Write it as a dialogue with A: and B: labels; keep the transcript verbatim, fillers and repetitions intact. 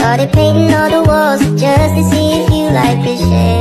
A: Started painting all the walls just to see if you like the shade.